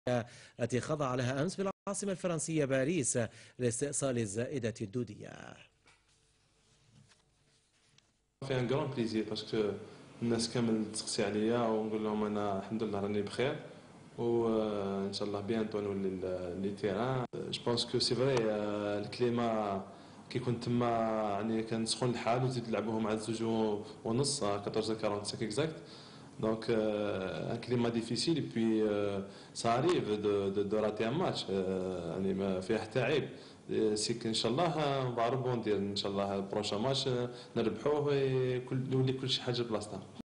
التي خضع لها أمس في العاصمة الفرنسية باريس لاستئصال الزائدة الدودية. في ان غران بليزير باسكو الناس كامل تسقسي عليا ونقول لهم انا الحمد لله راني بخير وان شاء الله بيانتو نولي لي تيران. جو بونس كو سي فري الكليما كي كنت تما يعني كان سخون الحال وزيد نلعبوه مع الزوج ونص 14:45 اكزاكت. دونك ان كليما ديفيسيل اي بي سا اريف دو راتي ان ماتش يعني ما فيها حتى عيب. سي ان شاء الله نبغى ريبوندير ان شاء الله البروشا ماتش نربحوه يولي كل شي حاجه بلاصتها.